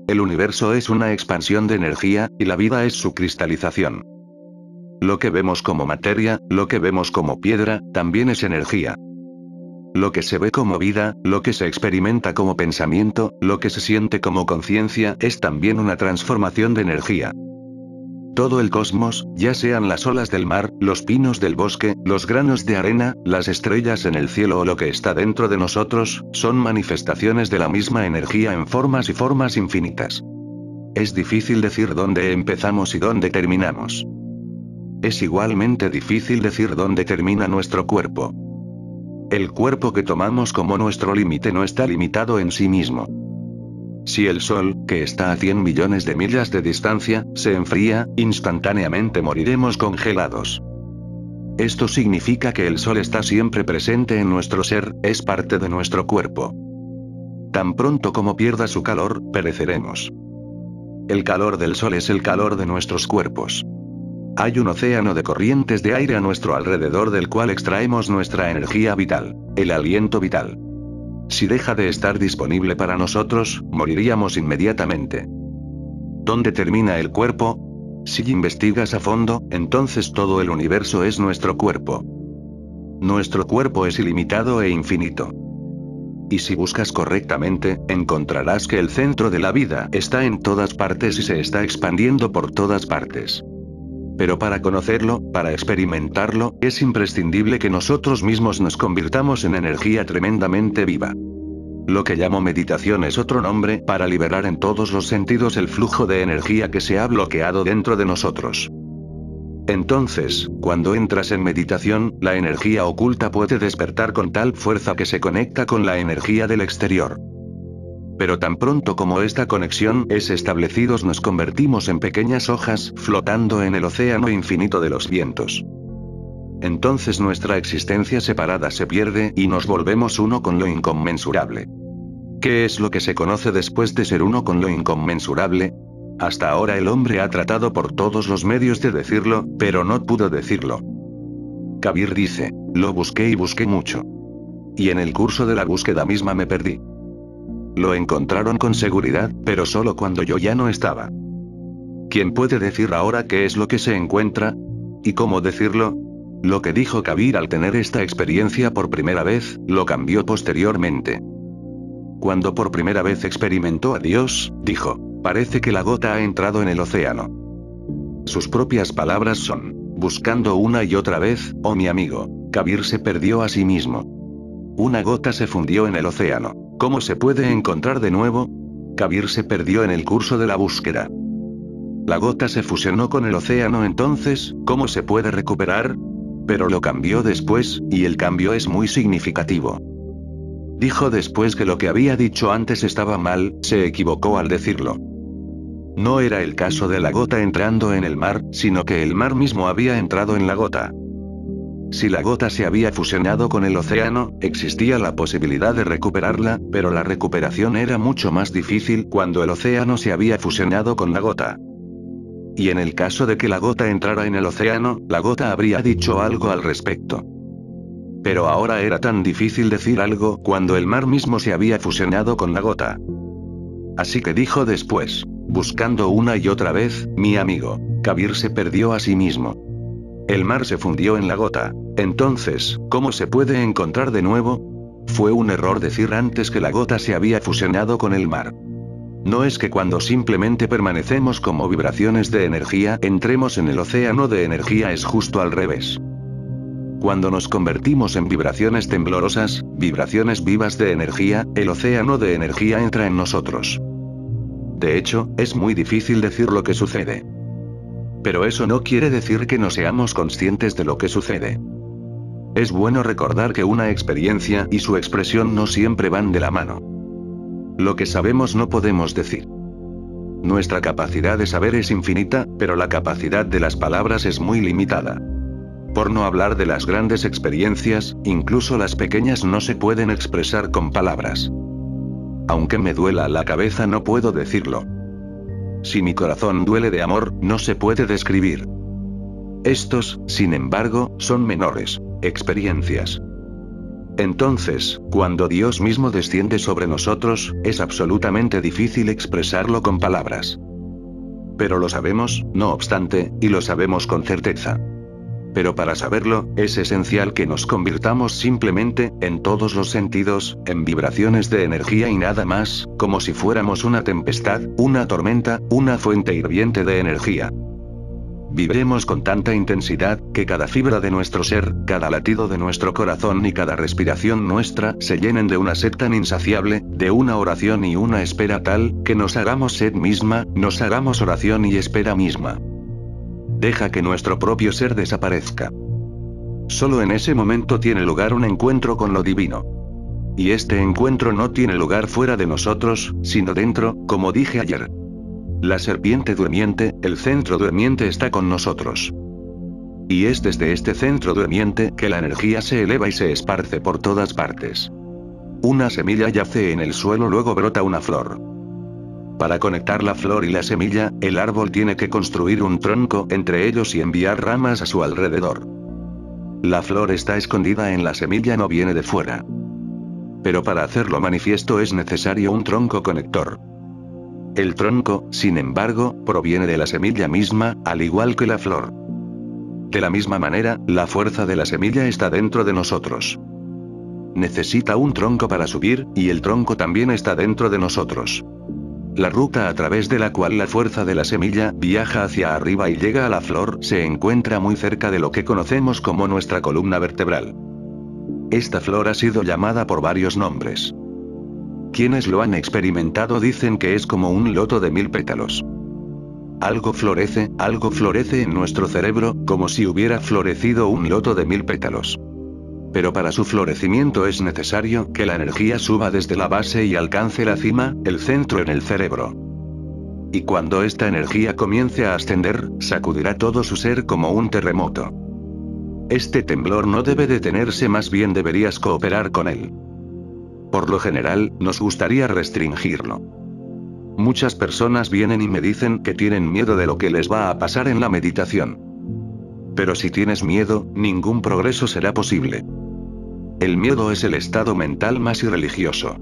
El universo es una expansión de energía, y la vida es su cristalización. Lo que vemos como materia, lo que vemos como piedra, también es energía. Lo que se ve como vida, lo que se experimenta como pensamiento, lo que se siente como conciencia, es también una transformación de energía. Todo el cosmos, ya sean las olas del mar, los pinos del bosque, los granos de arena, las estrellas en el cielo o lo que está dentro de nosotros, son manifestaciones de la misma energía en formas y formas infinitas. Es difícil decir dónde empezamos y dónde terminamos. Es igualmente difícil decir dónde termina nuestro cuerpo. El cuerpo que tomamos como nuestro límite no está limitado en sí mismo. Si el Sol, que está a 100 millones de millas de distancia, se enfría, instantáneamente moriremos congelados. Esto significa que el Sol está siempre presente en nuestro ser, es parte de nuestro cuerpo. Tan pronto como pierda su calor, pereceremos. El calor del Sol es el calor de nuestros cuerpos. Hay un océano de corrientes de aire a nuestro alrededor del cual extraemos nuestra energía vital, el aliento vital. Si deja de estar disponible para nosotros, moriríamos inmediatamente. ¿Dónde termina el cuerpo? Si investigas a fondo, entonces todo el universo es nuestro cuerpo. Nuestro cuerpo es ilimitado e infinito. Y si buscas correctamente, encontrarás que el centro de la vida está en todas partes y se está expandiendo por todas partes. Pero para conocerlo, para experimentarlo, es imprescindible que nosotros mismos nos convirtamos en energía tremendamente viva. Lo que llamo meditación es otro nombre para liberar en todos los sentidos el flujo de energía que se ha bloqueado dentro de nosotros. Entonces, cuando entras en meditación, la energía oculta puede despertar con tal fuerza que se conecta con la energía del exterior. Pero tan pronto como esta conexión es establecida, nos convertimos en pequeñas hojas flotando en el océano infinito de los vientos. Entonces nuestra existencia separada se pierde y nos volvemos uno con lo inconmensurable. ¿Qué es lo que se conoce después de ser uno con lo inconmensurable? Hasta ahora el hombre ha tratado por todos los medios de decirlo, pero no pudo decirlo. Kabir dice, lo busqué y busqué mucho. Y en el curso de la búsqueda misma me perdí. Lo encontraron con seguridad, pero solo cuando yo ya no estaba. ¿Quién puede decir ahora qué es lo que se encuentra? ¿Y cómo decirlo? Lo que dijo Kabir al tener esta experiencia por primera vez, lo cambió posteriormente. Cuando por primera vez experimentó a Dios, dijo, parece que la gota ha entrado en el océano. Sus propias palabras son, buscando una y otra vez, oh mi amigo, Kabir se perdió a sí mismo. Una gota se fundió en el océano. ¿Cómo se puede encontrar de nuevo? Kabir se perdió en el curso de la búsqueda. La gota se fusionó con el océano, entonces, ¿cómo se puede recuperar? Pero lo cambió después, y el cambio es muy significativo. Dijo después que lo que había dicho antes estaba mal, se equivocó al decirlo. No era el caso de la gota entrando en el mar, sino que el mar mismo había entrado en la gota. Si la gota se había fusionado con el océano, existía la posibilidad de recuperarla, pero la recuperación era mucho más difícil cuando el océano se había fusionado con la gota. Y en el caso de que la gota entrara en el océano, la gota habría dicho algo al respecto. Pero ahora era tan difícil decir algo cuando el mar mismo se había fusionado con la gota. Así que dijo después, buscando una y otra vez, mi amigo, Kabir se perdió a sí mismo. El mar se fundió en la gota. Entonces, ¿cómo se puede encontrar de nuevo? Fue un error decir antes que la gota se había fusionado con el mar. No es que cuando simplemente permanecemos como vibraciones de energía entremos en el océano de energía, es justo al revés. Cuando nos convertimos en vibraciones temblorosas, vibraciones vivas de energía, el océano de energía entra en nosotros. De hecho, es muy difícil decir lo que sucede. Pero eso no quiere decir que no seamos conscientes de lo que sucede. Es bueno recordar que una experiencia y su expresión no siempre van de la mano. Lo que sabemos no podemos decir. Nuestra capacidad de saber es infinita, pero la capacidad de las palabras es muy limitada. Por no hablar de las grandes experiencias, incluso las pequeñas no se pueden expresar con palabras. Aunque me duela la cabeza no puedo decirlo. Si mi corazón duele de amor, no se puede describir. Estos, sin embargo, son menores experiencias. Entonces, cuando Dios mismo desciende sobre nosotros, es absolutamente difícil expresarlo con palabras. Pero lo sabemos, no obstante, y lo sabemos con certeza. Pero para saberlo, es esencial que nos convirtamos simplemente, en todos los sentidos, en vibraciones de energía y nada más, como si fuéramos una tempestad, una tormenta, una fuente hirviente de energía. Vibremos con tanta intensidad, que cada fibra de nuestro ser, cada latido de nuestro corazón y cada respiración nuestra se llenen de una sed tan insaciable, de una oración y una espera tal, que nos hagamos sed misma, nos hagamos oración y espera misma. Deja que nuestro propio ser desaparezca. Solo en ese momento tiene lugar un encuentro con lo divino. Y este encuentro no tiene lugar fuera de nosotros, sino dentro, como dije ayer. La serpiente durmiente, el centro durmiente está con nosotros. Y es desde este centro durmiente que la energía se eleva y se esparce por todas partes. Una semilla yace en el suelo, luego brota una flor. Para conectar la flor y la semilla, el árbol tiene que construir un tronco entre ellos y enviar ramas a su alrededor. La flor está escondida en la semilla, no viene de fuera. Pero para hacerlo manifiesto es necesario un tronco conector. El tronco, sin embargo, proviene de la semilla misma, al igual que la flor. De la misma manera, la fuerza de la semilla está dentro de nosotros. Necesita un tronco para subir, y el tronco también está dentro de nosotros. La ruta a través de la cual la fuerza de la semilla viaja hacia arriba y llega a la flor se encuentra muy cerca de lo que conocemos como nuestra columna vertebral. Esta flor ha sido llamada por varios nombres. Quienes lo han experimentado dicen que es como un loto de 1000 pétalos. Algo florece en nuestro cerebro, como si hubiera florecido un loto de 1000 pétalos. Pero para su florecimiento es necesario que la energía suba desde la base y alcance la cima, el centro en el cerebro. Y cuando esta energía comience a ascender, sacudirá todo su ser como un terremoto. Este temblor no debe detenerse, más bien deberías cooperar con él. Por lo general, nos gustaría restringirlo. Muchas personas vienen y me dicen que tienen miedo de lo que les va a pasar en la meditación. Pero si tienes miedo, ningún progreso será posible. El miedo es el estado mental más irreligioso.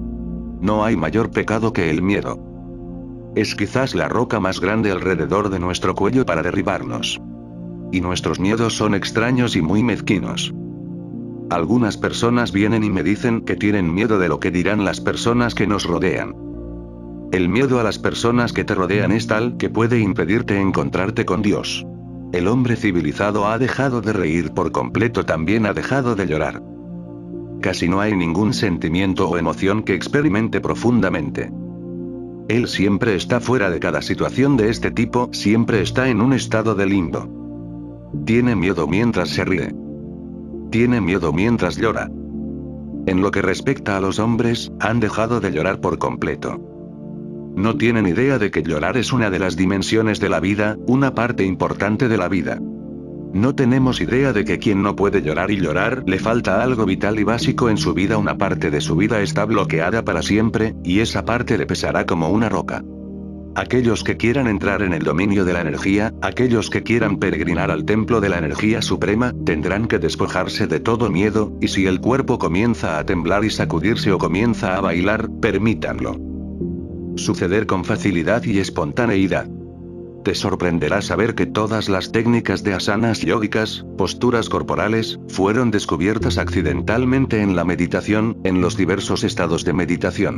No hay mayor pecado que el miedo. Es quizás la roca más grande alrededor de nuestro cuello para derribarnos. Y nuestros miedos son extraños y muy mezquinos. Algunas personas vienen y me dicen que tienen miedo de lo que dirán las personas que nos rodean. El miedo a las personas que te rodean es tal que puede impedirte encontrarte con Dios. El hombre civilizado ha dejado de reír por completo, también ha dejado de llorar. Casi no hay ningún sentimiento o emoción que experimente profundamente. Él siempre está fuera de cada situación de este tipo, siempre está en un estado de limbo. Tiene miedo mientras se ríe. Tiene miedo mientras llora. En lo que respecta a los hombres, han dejado de llorar por completo. No tienen idea de que llorar es una de las dimensiones de la vida, una parte importante de la vida. No tenemos idea de que quien no puede llorar y llorar, le falta algo vital y básico en su vida, una parte de su vida está bloqueada para siempre, y esa parte le pesará como una roca. Aquellos que quieran entrar en el dominio de la energía, aquellos que quieran peregrinar al templo de la energía suprema, tendrán que despojarse de todo miedo, y si el cuerpo comienza a temblar y sacudirse o comienza a bailar, permítanlo suceder con facilidad y espontaneidad. Te sorprenderá saber que todas las técnicas de asanas yógicas, posturas corporales, fueron descubiertas accidentalmente en la meditación, en los diversos estados de meditación.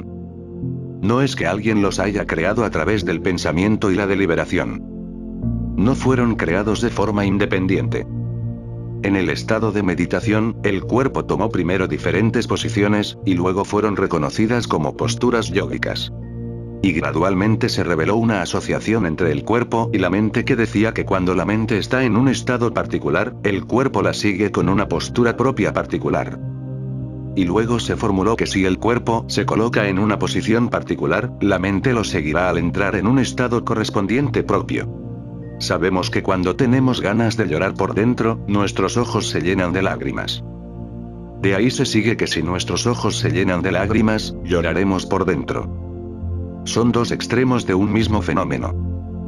No es que alguien los haya creado a través del pensamiento y la deliberación. No fueron creados de forma independiente. En el estado de meditación, el cuerpo tomó primero diferentes posiciones, y luego fueron reconocidas como posturas yógicas. Y gradualmente se reveló una asociación entre el cuerpo y la mente que decía que cuando la mente está en un estado particular, el cuerpo la sigue con una postura propia particular. Y luego se formuló que si el cuerpo se coloca en una posición particular, la mente lo seguirá al entrar en un estado correspondiente propio. Sabemos que cuando tenemos ganas de llorar por dentro, nuestros ojos se llenan de lágrimas. De ahí se sigue que si nuestros ojos se llenan de lágrimas, lloraremos por dentro. Son dos extremos de un mismo fenómeno.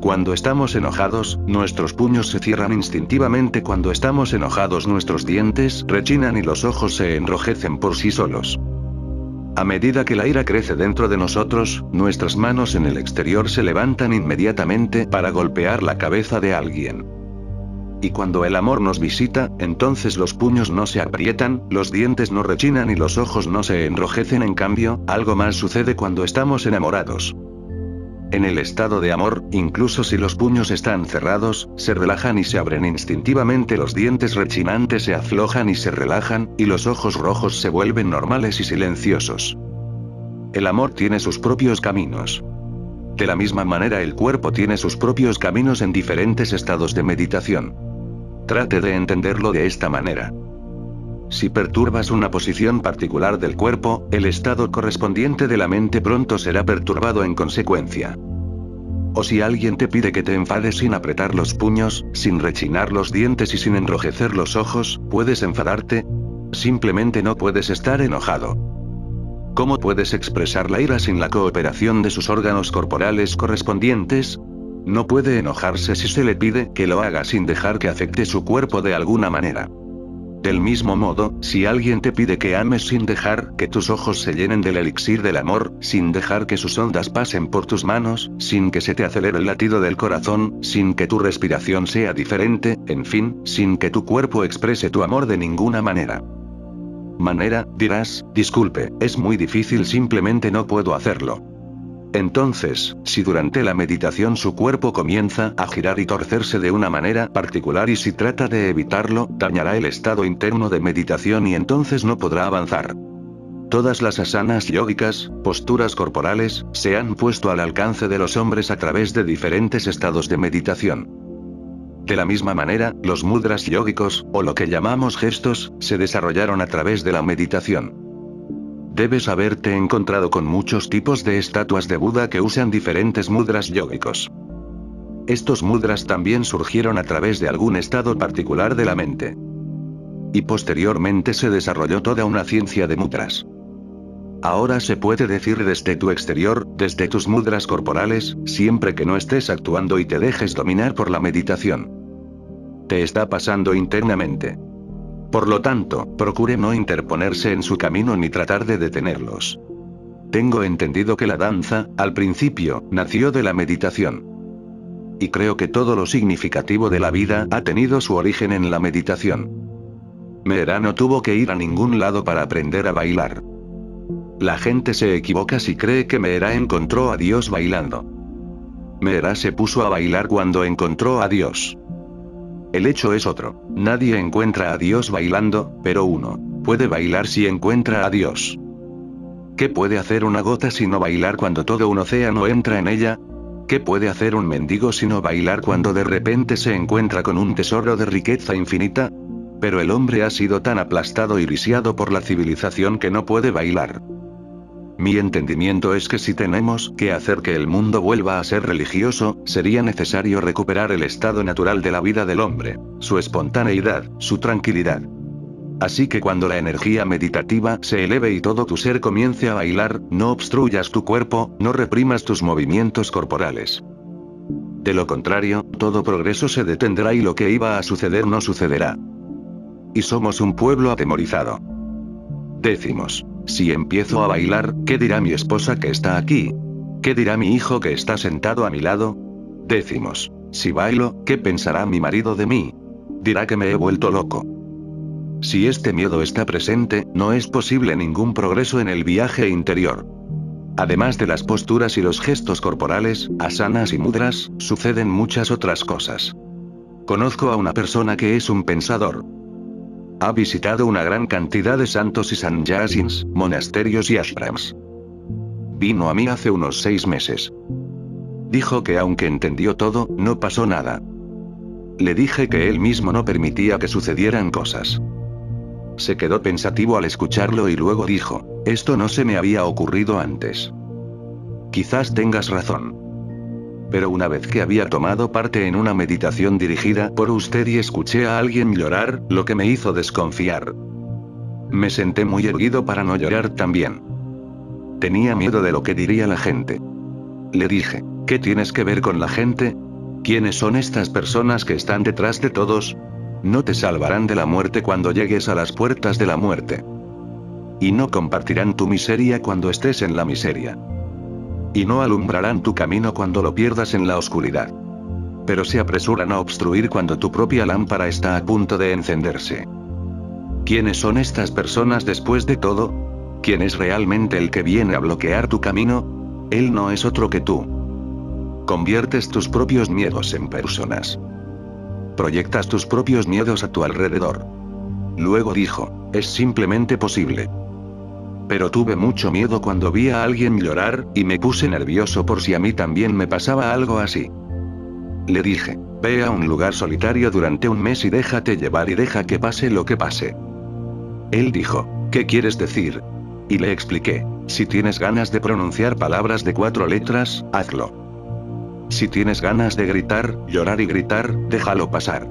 Cuando estamos enojados, nuestros puños se cierran instintivamente. Cuando estamos enojados, nuestros dientes rechinan y los ojos se enrojecen por sí solos. A medida que la ira crece dentro de nosotros, nuestras manos en el exterior se levantan inmediatamente para golpear la cabeza de alguien. Y cuando el amor nos visita, entonces los puños no se aprietan, los dientes no rechinan y los ojos no se enrojecen. En cambio, algo más sucede cuando estamos enamorados. En el estado de amor, incluso si los puños están cerrados, se relajan y se abren instintivamente, los dientes rechinantes se aflojan y se relajan, y los ojos rojos se vuelven normales y silenciosos. El amor tiene sus propios caminos. De la misma manera, el cuerpo tiene sus propios caminos en diferentes estados de meditación. Trate de entenderlo de esta manera. Si perturbas una posición particular del cuerpo, el estado correspondiente de la mente pronto será perturbado en consecuencia. O si alguien te pide que te enfades sin apretar los puños, sin rechinar los dientes y sin enrojecer los ojos, ¿puedes enfadarte? Simplemente no puedes estar enojado. ¿Cómo puedes expresar la ira sin la cooperación de sus órganos corporales correspondientes? No puede enojarse si se le pide que lo haga sin dejar que afecte su cuerpo de alguna manera. Del mismo modo, si alguien te pide que ames sin dejar que tus ojos se llenen del elixir del amor, sin dejar que sus ondas pasen por tus manos, sin que se te acelere el latido del corazón, sin que tu respiración sea diferente, en fin, sin que tu cuerpo exprese tu amor de ninguna manera. Dirás, disculpe, es muy difícil, simplemente no puedo hacerlo. Entonces, si durante la meditación su cuerpo comienza a girar y torcerse de una manera particular y si trata de evitarlo, dañará el estado interno de meditación y entonces no podrá avanzar. Todas las asanas yógicas, posturas corporales, se han puesto al alcance de los hombres a través de diferentes estados de meditación. De la misma manera, los mudras yógicos, o lo que llamamos gestos, se desarrollaron a través de la meditación. Debes haberte encontrado con muchos tipos de estatuas de Buda que usan diferentes mudras yógicos. Estos mudras también surgieron a través de algún estado particular de la mente. Y posteriormente se desarrolló toda una ciencia de mudras. Ahora se puede decir desde tu exterior, desde tus mudras corporales, siempre que no estés actuando y te dejes dominar por la meditación. Te está pasando internamente. Por lo tanto, procure no interponerse en su camino ni tratar de detenerlos. Tengo entendido que la danza, al principio, nació de la meditación. Y creo que todo lo significativo de la vida ha tenido su origen en la meditación. Meera no tuvo que ir a ningún lado para aprender a bailar. La gente se equivoca si cree que Meera encontró a Dios bailando. Meera se puso a bailar cuando encontró a Dios. El hecho es otro. Nadie encuentra a Dios bailando, pero uno puede bailar si encuentra a Dios. ¿Qué puede hacer una gota sino bailar cuando todo un océano entra en ella? ¿Qué puede hacer un mendigo sino bailar cuando de repente se encuentra con un tesoro de riqueza infinita? Pero el hombre ha sido tan aplastado y lisiado por la civilización que no puede bailar. Mi entendimiento es que si tenemos que hacer que el mundo vuelva a ser religioso, sería necesario recuperar el estado natural de la vida del hombre, su espontaneidad, su tranquilidad. Así que cuando la energía meditativa se eleve y todo tu ser comience a bailar, no obstruyas tu cuerpo, no reprimas tus movimientos corporales. De lo contrario, todo progreso se detendrá y lo que iba a suceder no sucederá. Y somos un pueblo atemorizado. Decimos, si empiezo a bailar, ¿qué dirá mi esposa que está aquí? ¿Qué dirá mi hijo que está sentado a mi lado? Decimos, si bailo, ¿qué pensará mi marido de mí? Dirá que me he vuelto loco. Si este miedo está presente, no es posible ningún progreso en el viaje interior. Además de las posturas y los gestos corporales, asanas y mudras, suceden muchas otras cosas. Conozco a una persona que es un pensador. Ha visitado una gran cantidad de santos y sannyasins, monasterios y ashrams. Vino a mí hace unos 6 meses. Dijo que aunque entendió todo, no pasó nada. Le dije que él mismo no permitía que sucedieran cosas. Se quedó pensativo al escucharlo y luego dijo, esto no se me había ocurrido antes. Quizás tengas razón. Pero una vez que había tomado parte en una meditación dirigida por usted y escuché a alguien llorar, lo que me hizo desconfiar. Me senté muy erguido para no llorar también. Tenía miedo de lo que diría la gente. Le dije, ¿qué tienes que ver con la gente? ¿Quiénes son estas personas que están detrás de todos? No te salvarán de la muerte cuando llegues a las puertas de la muerte. Y no compartirán tu miseria cuando estés en la miseria. Y no alumbrarán tu camino cuando lo pierdas en la oscuridad. Pero se apresuran a obstruir cuando tu propia lámpara está a punto de encenderse. ¿Quiénes son estas personas después de todo? ¿Quién es realmente el que viene a bloquear tu camino? Él no es otro que tú. Conviertes tus propios miedos en personas. Proyectas tus propios miedos a tu alrededor. Luego dijo, es simplemente posible. Pero tuve mucho miedo cuando vi a alguien llorar, y me puse nervioso por si a mí también me pasaba algo así. Le dije, ve a un lugar solitario durante un mes y déjate llevar y deja que pase lo que pase. Él dijo, ¿qué quieres decir? Y le expliqué, si tienes ganas de pronunciar palabras de 4 letras, hazlo. Si tienes ganas de gritar, llorar y gritar, déjalo pasar.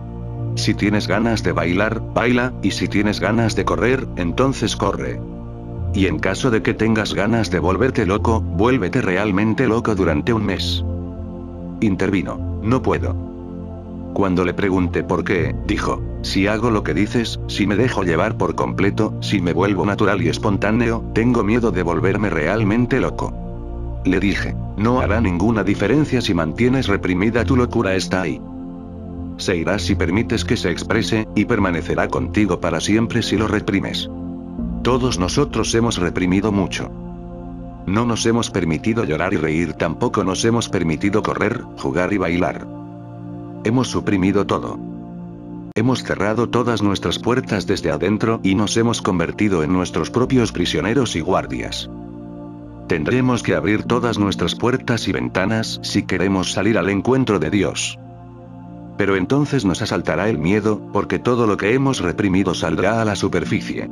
Si tienes ganas de bailar, baila, y si tienes ganas de correr, entonces corre. Y en caso de que tengas ganas de volverte loco, vuélvete realmente loco durante un mes. Intervino, no puedo. Cuando le pregunté por qué, dijo, si hago lo que dices, si me dejo llevar por completo, si me vuelvo natural y espontáneo, tengo miedo de volverme realmente loco. Le dije, no hará ninguna diferencia si mantienes reprimida tu locura, está ahí. Se irá si permites que se exprese, y permanecerá contigo para siempre si lo reprimes. Todos nosotros hemos reprimido mucho. No nos hemos permitido llorar y reír, tampoco nos hemos permitido correr, jugar y bailar. Hemos suprimido todo. Hemos cerrado todas nuestras puertas desde adentro y nos hemos convertido en nuestros propios prisioneros y guardias. Tendremos que abrir todas nuestras puertas y ventanas si queremos salir al encuentro de Dios. Pero entonces nos asaltará el miedo, porque todo lo que hemos reprimido saldrá a la superficie.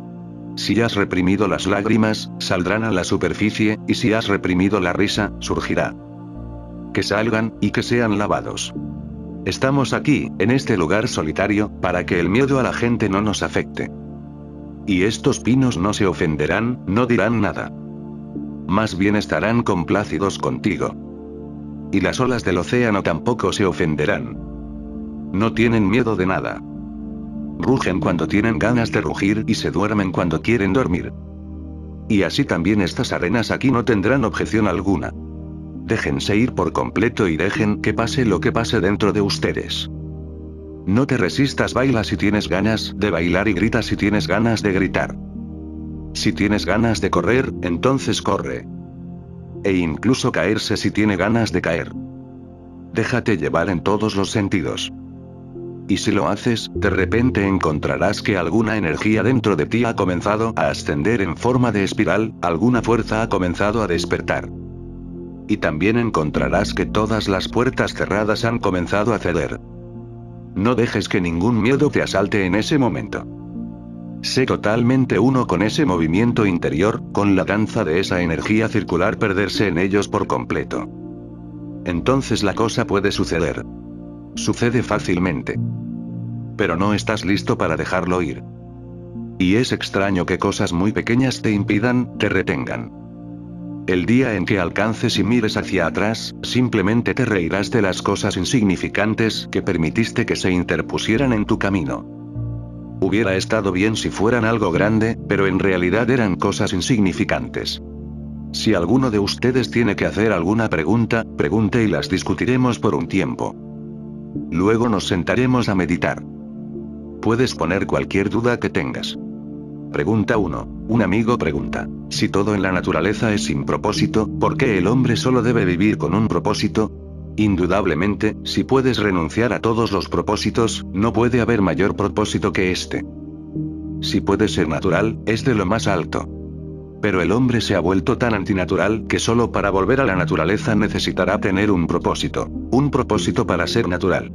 Si has reprimido las lágrimas, saldrán a la superficie, y si has reprimido la risa, surgirá. Que salgan, y que sean lavados. Estamos aquí, en este lugar solitario, para que el miedo a la gente no nos afecte. Y estos pinos no se ofenderán, no dirán nada. Más bien estarán complácidos contigo. Y las olas del océano tampoco se ofenderán. No tienen miedo de nada. Rugen cuando tienen ganas de rugir y se duermen cuando quieren dormir. Y así también estas arenas aquí no tendrán objeción alguna. Déjense ir por completo y dejen que pase lo que pase dentro de ustedes. No te resistas, baila si tienes ganas de bailar y grita si tienes ganas de gritar. Si tienes ganas de correr, entonces corre. E incluso caerse si tiene ganas de caer. Déjate llevar en todos los sentidos. Y si lo haces, de repente encontrarás que alguna energía dentro de ti ha comenzado a ascender en forma de espiral, alguna fuerza ha comenzado a despertar. Y también encontrarás que todas las puertas cerradas han comenzado a ceder. No dejes que ningún miedo te asalte en ese momento. Sé totalmente uno con ese movimiento interior, con la danza de esa energía circular, perderse en ellos por completo. Entonces la cosa puede suceder. Sucede fácilmente. Pero no estás listo para dejarlo ir. Y es extraño que cosas muy pequeñas te impidan, te retengan. El día en que alcances y mires hacia atrás, simplemente te reirás de las cosas insignificantes que permitiste que se interpusieran en tu camino. Hubiera estado bien si fueran algo grande, pero en realidad eran cosas insignificantes. Si alguno de ustedes tiene que hacer alguna pregunta, pregunte y las discutiremos por un tiempo. Luego nos sentaremos a meditar. Puedes poner cualquier duda que tengas. Pregunta 1. Un amigo pregunta, si todo en la naturaleza es sin propósito, ¿por qué el hombre solo debe vivir con un propósito? Indudablemente, si puedes renunciar a todos los propósitos, no puede haber mayor propósito que este. Si puede ser natural, es de lo más alto. Pero el hombre se ha vuelto tan antinatural que solo para volver a la naturaleza necesitará tener un propósito para ser natural.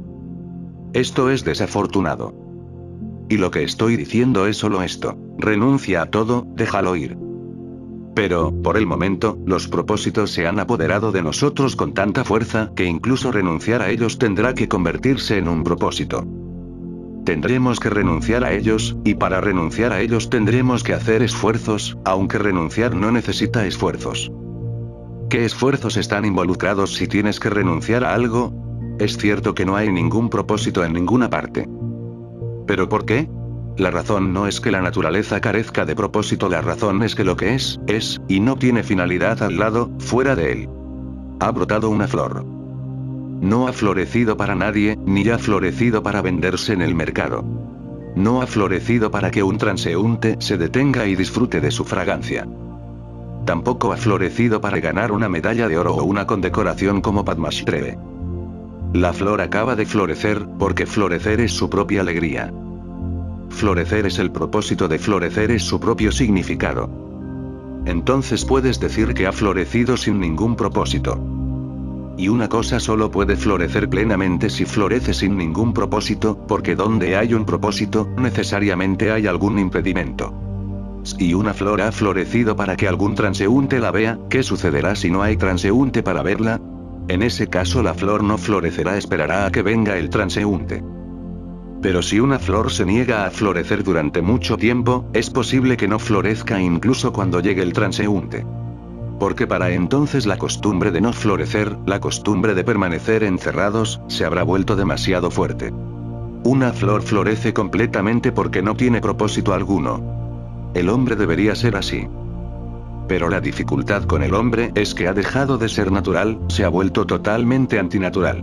Esto es desafortunado. Y lo que estoy diciendo es solo esto: renuncia a todo, déjalo ir. Pero, por el momento, los propósitos se han apoderado de nosotros con tanta fuerza que incluso renunciar a ellos tendrá que convertirse en un propósito. Tendremos que renunciar a ellos, y para renunciar a ellos tendremos que hacer esfuerzos, aunque renunciar no necesita esfuerzos. ¿Qué esfuerzos están involucrados si tienes que renunciar a algo? Es cierto que no hay ningún propósito en ninguna parte. ¿Pero por qué? La razón no es que la naturaleza carezca de propósito, la razón es que lo que es, y no tiene finalidad al lado, fuera de él. Ha brotado una flor. No ha florecido para nadie, ni ha florecido para venderse en el mercado. No ha florecido para que un transeúnte se detenga y disfrute de su fragancia. Tampoco ha florecido para ganar una medalla de oro o una condecoración como Padmashri. La flor acaba de florecer, porque florecer es su propia alegría. Florecer es el propósito de florecer, es su propio significado. Entonces puedes decir que ha florecido sin ningún propósito. Y una cosa solo puede florecer plenamente si florece sin ningún propósito, porque donde hay un propósito, necesariamente hay algún impedimento. Si una flor ha florecido para que algún transeúnte la vea, ¿qué sucederá si no hay transeúnte para verla? En ese caso la flor no florecerá, esperará a que venga el transeúnte. Pero si una flor se niega a florecer durante mucho tiempo, es posible que no florezca incluso cuando llegue el transeúnte. Porque para entonces la costumbre de no florecer, la costumbre de permanecer encerrados, se habrá vuelto demasiado fuerte. Una flor florece completamente porque no tiene propósito alguno. El hombre debería ser así. Pero la dificultad con el hombre es que ha dejado de ser natural, se ha vuelto totalmente antinatural.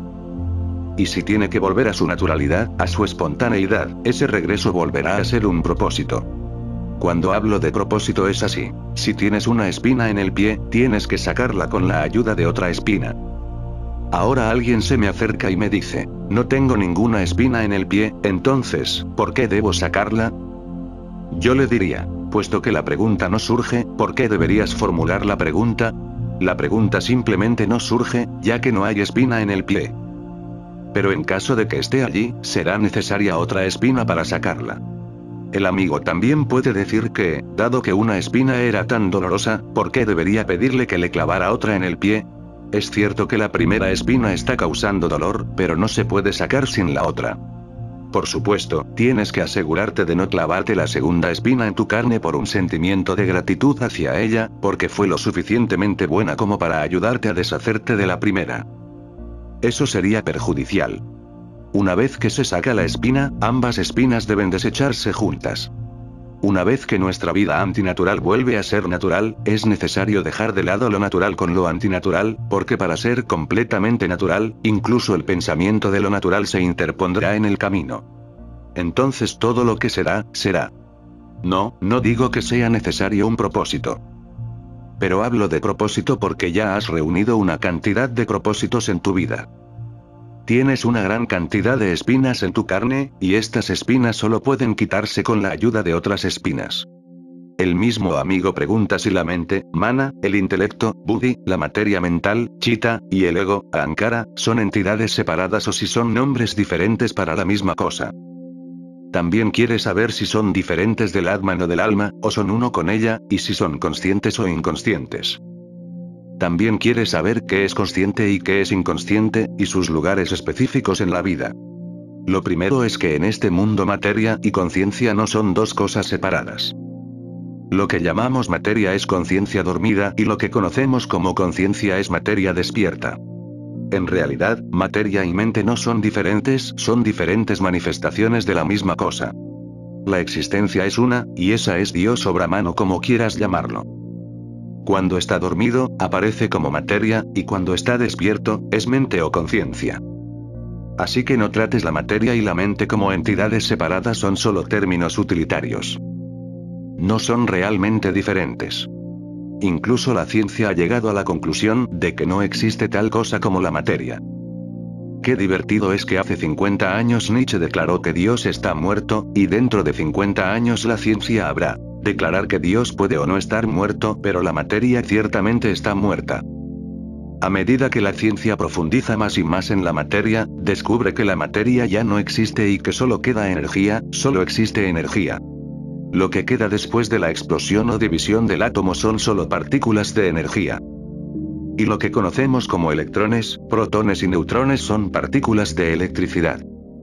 Y si tiene que volver a su naturalidad, a su espontaneidad, ese regreso volverá a ser un propósito. Cuando hablo de propósito es así. Si tienes una espina en el pie, tienes que sacarla con la ayuda de otra espina. Ahora alguien se me acerca y me dice, no tengo ninguna espina en el pie, entonces, ¿por qué debo sacarla? Yo le diría, puesto que la pregunta no surge, ¿por qué deberías formular la pregunta? La pregunta simplemente no surge, ya que no hay espina en el pie. Pero en caso de que esté allí, será necesaria otra espina para sacarla. El amigo también puede decir que, dado que una espina era tan dolorosa, ¿por qué debería pedirle que le clavara otra en el pie? Es cierto que la primera espina está causando dolor, pero no se puede sacar sin la otra. Por supuesto, tienes que asegurarte de no clavarte la segunda espina en tu carne por un sentimiento de gratitud hacia ella, porque fue lo suficientemente buena como para ayudarte a deshacerte de la primera. Eso sería perjudicial. Una vez que se saca la espina, ambas espinas deben desecharse juntas. Una vez que nuestra vida antinatural vuelve a ser natural, es necesario dejar de lado lo natural con lo antinatural, porque para ser completamente natural, incluso el pensamiento de lo natural se interpondrá en el camino. Entonces todo lo que será, será. No digo que sea necesario un propósito. Pero hablo de propósito porque ya has reunido una cantidad de propósitos en tu vida. Tienes una gran cantidad de espinas en tu carne, y estas espinas solo pueden quitarse con la ayuda de otras espinas. El mismo amigo pregunta si la mente, mana, el intelecto, buddhi, la materia mental, chitta, y el ego, ahankara, son entidades separadas o si son nombres diferentes para la misma cosa. También quiere saber si son diferentes del Atman o del alma, o son uno con ella, y si son conscientes o inconscientes. También quiere saber qué es consciente y qué es inconsciente, y sus lugares específicos en la vida. Lo primero es que en este mundo materia y conciencia no son dos cosas separadas. Lo que llamamos materia es conciencia dormida y lo que conocemos como conciencia es materia despierta. En realidad, materia y mente no son diferentes manifestaciones de la misma cosa. La existencia es una, y esa es Dios o Brahman o como quieras llamarlo. Cuando está dormido, aparece como materia, y cuando está despierto, es mente o conciencia. Así que no trates la materia y la mente como entidades separadas, son solo términos utilitarios. No son realmente diferentes. Incluso la ciencia ha llegado a la conclusión de que no existe tal cosa como la materia. Qué divertido es que hace 50 años Nietzsche declaró que Dios está muerto, y dentro de 50 años la ciencia habrá declarar que Dios puede o no estar muerto, pero la materia ciertamente está muerta. A medida que la ciencia profundiza más y más en la materia, descubre que la materia ya no existe y que solo queda energía, solo existe energía. Lo que queda después de la explosión o división del átomo son solo partículas de energía. Y lo que conocemos como electrones, protones y neutrones son partículas de electricidad.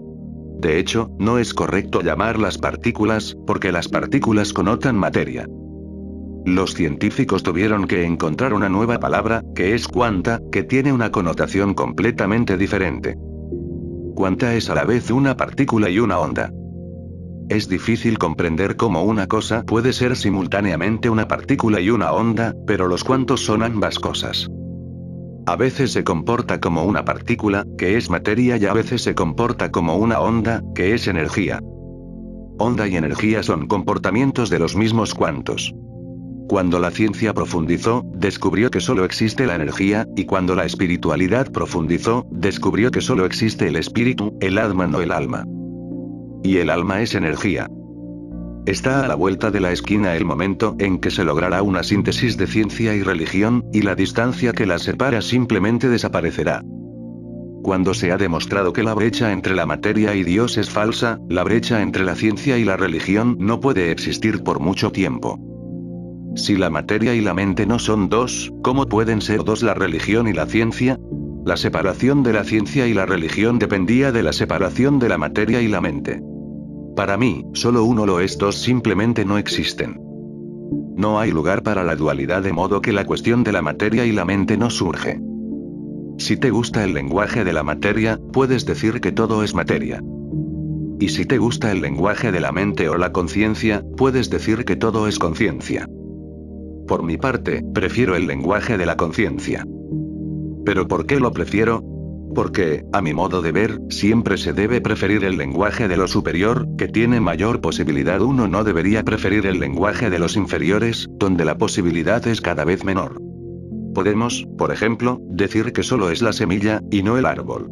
De hecho, no es correcto llamarlas partículas, porque las partículas connotan materia. Los científicos tuvieron que encontrar una nueva palabra, que es cuanta, que tiene una connotación completamente diferente. Cuánta es a la vez una partícula y una onda. Es difícil comprender cómo una cosa puede ser simultáneamente una partícula y una onda, pero los cuantos son ambas cosas. A veces se comporta como una partícula, que es materia, y a veces se comporta como una onda, que es energía. Onda y energía son comportamientos de los mismos cuantos. Cuando la ciencia profundizó, descubrió que solo existe la energía, y cuando la espiritualidad profundizó, descubrió que solo existe el espíritu, el alma, no el alma. Y el alma es energía. Está a la vuelta de la esquina el momento en que se logrará una síntesis de ciencia y religión, y la distancia que las separa simplemente desaparecerá. Cuando se ha demostrado que la brecha entre la materia y Dios es falsa, la brecha entre la ciencia y la religión no puede existir por mucho tiempo. Si la materia y la mente no son dos, ¿cómo pueden ser dos la religión y la ciencia? La separación de la ciencia y la religión dependía de la separación de la materia y la mente. Para mí, solo uno lo es, dos simplemente no existen. No hay lugar para la dualidad, de modo que la cuestión de la materia y la mente no surge. Si te gusta el lenguaje de la materia, puedes decir que todo es materia. Y si te gusta el lenguaje de la mente o la conciencia, puedes decir que todo es conciencia. Por mi parte, prefiero el lenguaje de la conciencia. ¿Pero por qué lo prefiero? Porque, a mi modo de ver, siempre se debe preferir el lenguaje de lo superior, que tiene mayor posibilidad. Uno no debería preferir el lenguaje de los inferiores, donde la posibilidad es cada vez menor. Podemos, por ejemplo, decir que solo es la semilla, y no el árbol.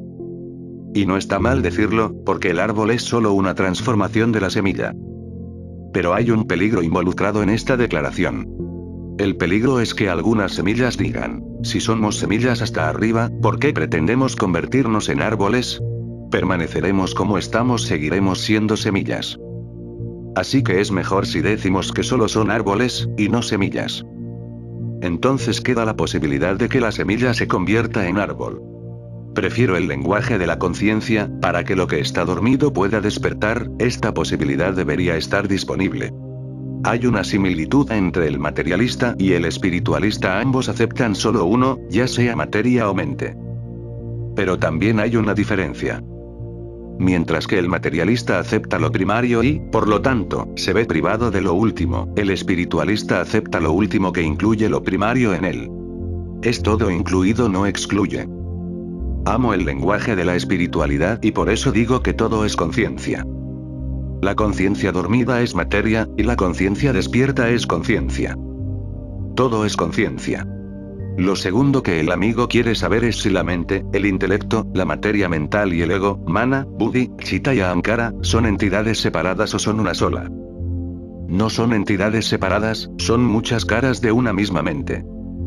Y no está mal decirlo, porque el árbol es solo una transformación de la semilla. Pero hay un peligro involucrado en esta declaración. El peligro es que algunas semillas digan: si somos semillas hasta arriba, ¿por qué pretendemos convertirnos en árboles? Permaneceremos como estamos, seguiremos siendo semillas. Así que es mejor si decimos que solo son árboles, y no semillas. Entonces queda la posibilidad de que la semilla se convierta en árbol. Prefiero el lenguaje de la conciencia, para que lo que está dormido pueda despertar. Esta posibilidad debería estar disponible. Hay una similitud entre el materialista y el espiritualista, ambos aceptan solo uno, ya sea materia o mente. Pero también hay una diferencia. Mientras que el materialista acepta lo primario y, por lo tanto, se ve privado de lo último, el espiritualista acepta lo último que incluye lo primario en él. Es todo incluido, no excluye. Amo el lenguaje de la espiritualidad y por eso digo que todo es conciencia. La conciencia dormida es materia, y la conciencia despierta es conciencia. Todo es conciencia. Lo segundo que el amigo quiere saber es si la mente, el intelecto, la materia mental y el ego, mana, buddhi, chitta y ahankara, son entidades separadas o son una sola. No son entidades separadas, son muchas caras de una misma mente.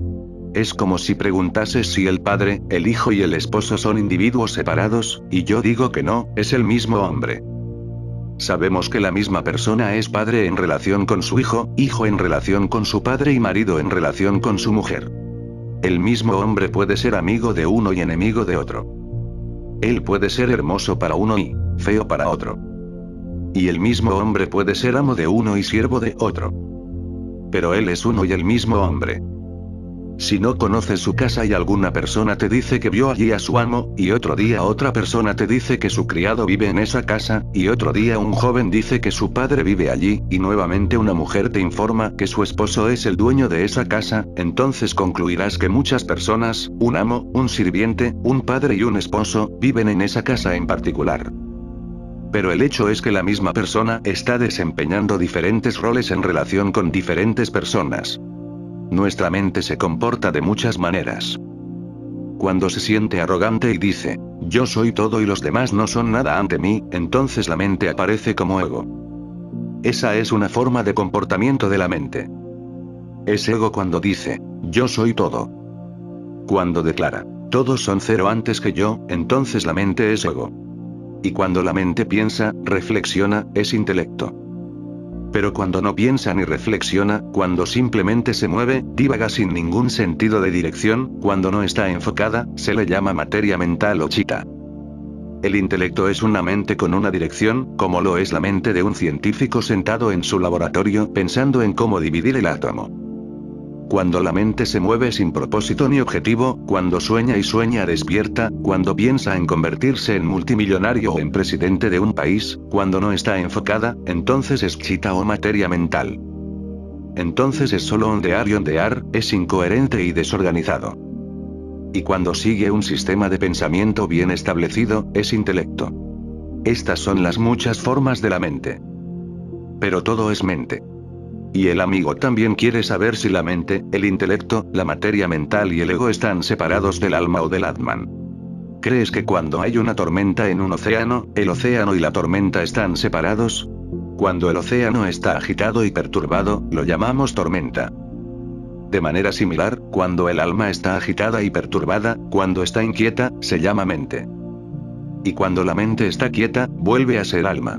Es como si preguntases si el padre, el hijo y el esposo son individuos separados, y yo digo que no, es el mismo hombre. Sabemos que la misma persona es padre en relación con su hijo, hijo en relación con su padre y marido en relación con su mujer. El mismo hombre puede ser amigo de uno y enemigo de otro. Él puede ser hermoso para uno y feo para otro. Y el mismo hombre puede ser amo de uno y siervo de otro. Pero él es uno y el mismo hombre. Si no conoces su casa y alguna persona te dice que vio allí a su amo, y otro día otra persona te dice que su criado vive en esa casa, y otro día un joven dice que su padre vive allí, y nuevamente una mujer te informa que su esposo es el dueño de esa casa, entonces concluirás que muchas personas, un amo, un sirviente, un padre y un esposo, viven en esa casa en particular. Pero el hecho es que la misma persona está desempeñando diferentes roles en relación con diferentes personas. Nuestra mente se comporta de muchas maneras. Cuando se siente arrogante y dice: yo soy todo y los demás no son nada ante mí, entonces la mente aparece como ego. Esa es una forma de comportamiento de la mente. Es ego cuando dice: yo soy todo. Cuando declara: todos son cero antes que yo, entonces la mente es ego. Y cuando la mente piensa, reflexiona, es intelecto. Pero cuando no piensa ni reflexiona, cuando simplemente se mueve, divaga sin ningún sentido de dirección, cuando no está enfocada, se le llama materia mental o chitta. El intelecto es una mente con una dirección, como lo es la mente de un científico sentado en su laboratorio pensando en cómo dividir el átomo. Cuando la mente se mueve sin propósito ni objetivo, cuando sueña y sueña despierta, cuando piensa en convertirse en multimillonario o en presidente de un país, cuando no está enfocada, entonces es chita o materia mental. Entonces es solo ondear y ondear, es incoherente y desorganizado. Y cuando sigue un sistema de pensamiento bien establecido, es intelecto. Estas son las muchas formas de la mente. Pero todo es mente. Y el amigo también quiere saber si la mente, el intelecto, la materia mental y el ego están separados del alma o del Atman. ¿Crees que cuando hay una tormenta en un océano, el océano y la tormenta están separados? Cuando el océano está agitado y perturbado, lo llamamos tormenta. De manera similar, cuando el alma está agitada y perturbada, cuando está inquieta, se llama mente. Y cuando la mente está quieta, vuelve a ser alma.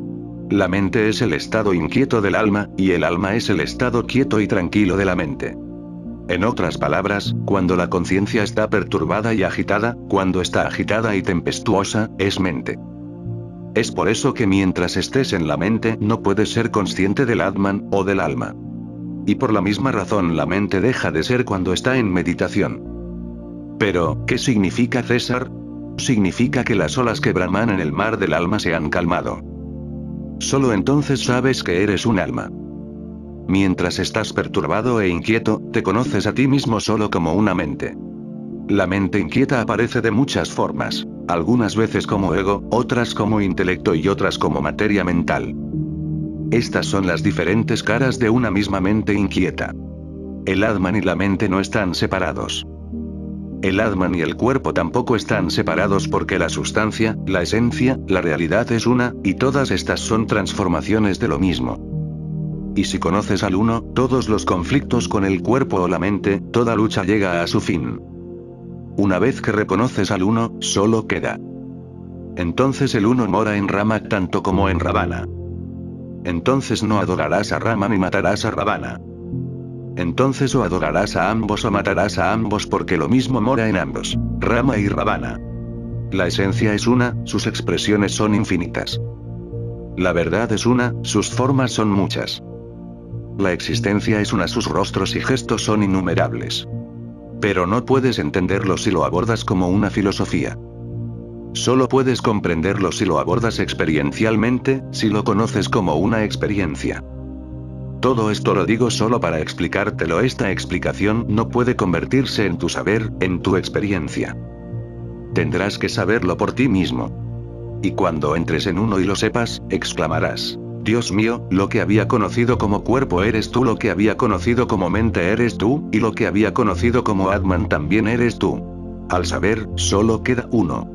La mente es el estado inquieto del alma, y el alma es el estado quieto y tranquilo de la mente. En otras palabras, cuando la conciencia está perturbada y agitada, cuando está agitada y tempestuosa, es mente. Es por eso que mientras estés en la mente no puedes ser consciente del Atman, o del alma. Y por la misma razón la mente deja de ser cuando está en meditación. Pero, ¿qué significa, César? Significa que las olas que braman en el mar del alma se han calmado. Solo entonces sabes que eres un alma. Mientras estás perturbado e inquieto, te conoces a ti mismo solo como una mente. La mente inquieta aparece de muchas formas, algunas veces como ego, otras como intelecto y otras como materia mental. Estas son las diferentes caras de una misma mente inquieta. El Atman y la mente no están separados. El Atman y el cuerpo tampoco están separados porque la sustancia, la esencia, la realidad es una, y todas estas son transformaciones de lo mismo. Y si conoces al uno, todos los conflictos con el cuerpo o la mente, toda lucha llega a su fin. Una vez que reconoces al uno, solo queda. Entonces el uno mora en Rama tanto como en Ravana. Entonces no adorarás a Rama ni matarás a Ravana. Entonces o adorarás a ambos o matarás a ambos porque lo mismo mora en ambos, Rama y Ravana. La esencia es una, sus expresiones son infinitas. La verdad es una, sus formas son muchas. La existencia es una, sus rostros y gestos son innumerables. Pero no puedes entenderlo si lo abordas como una filosofía. Solo puedes comprenderlo si lo abordas experiencialmente, si lo conoces como una experiencia. Todo esto lo digo solo para explicártelo. Esta explicación no puede convertirse en tu saber, en tu experiencia. Tendrás que saberlo por ti mismo. Y cuando entres en uno y lo sepas, exclamarás: Dios mío, lo que había conocido como cuerpo eres tú, lo que había conocido como mente eres tú, y lo que había conocido como Atman también eres tú. Al saber, solo queda uno.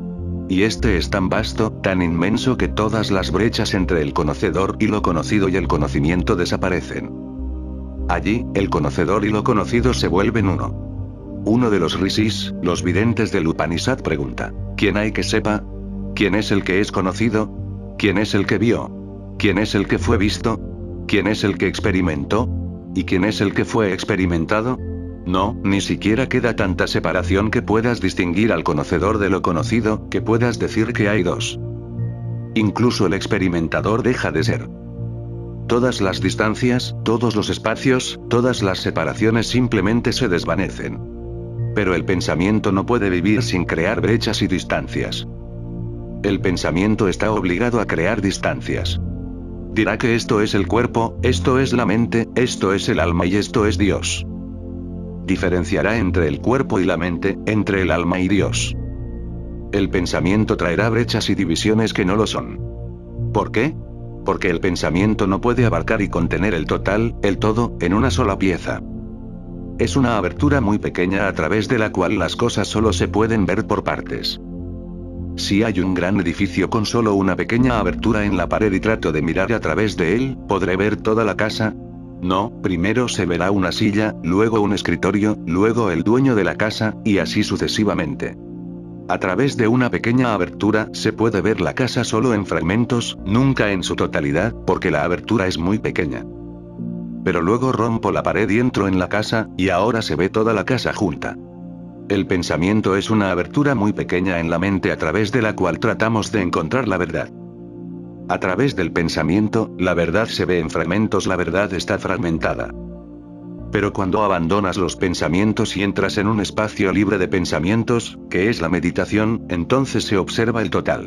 Y este es tan vasto, tan inmenso que todas las brechas entre el conocedor y lo conocido y el conocimiento desaparecen. Allí, el conocedor y lo conocido se vuelven uno. Uno de los rishis, los videntes del Upanishad pregunta: ¿quién hay que sepa? ¿Quién es el que es conocido? ¿Quién es el que vio? ¿Quién es el que fue visto? ¿Quién es el que experimentó? ¿Y quién es el que fue experimentado? No, ni siquiera queda tanta separación que puedas distinguir al conocedor de lo conocido, que puedas decir que hay dos. Incluso el experimentador deja de ser. Todas las distancias, todos los espacios, todas las separaciones simplemente se desvanecen. Pero el pensamiento no puede vivir sin crear brechas y distancias. El pensamiento está obligado a crear distancias. Dirá que esto es el cuerpo, esto es la mente, esto es el alma y esto es Dios. Diferenciará entre el cuerpo y la mente, entre el alma y Dios. El pensamiento traerá brechas y divisiones que no lo son. ¿Por qué? Porque el pensamiento no puede abarcar y contener el total, el todo, en una sola pieza. Es una abertura muy pequeña a través de la cual las cosas solo se pueden ver por partes. Si hay un gran edificio con solo una pequeña abertura en la pared y trato de mirar a través de él, ¿podré ver toda la casa? No, primero se verá una silla, luego un escritorio, luego el dueño de la casa, y así sucesivamente. A través de una pequeña abertura se puede ver la casa solo en fragmentos, nunca en su totalidad, porque la abertura es muy pequeña. Pero luego rompo la pared y entro en la casa, y ahora se ve toda la casa junta. El pensamiento es una abertura muy pequeña en la mente a través de la cual tratamos de encontrar la verdad. A través del pensamiento, la verdad se ve en fragmentos, la verdad está fragmentada. Pero cuando abandonas los pensamientos y entras en un espacio libre de pensamientos, que es la meditación, entonces se observa el total.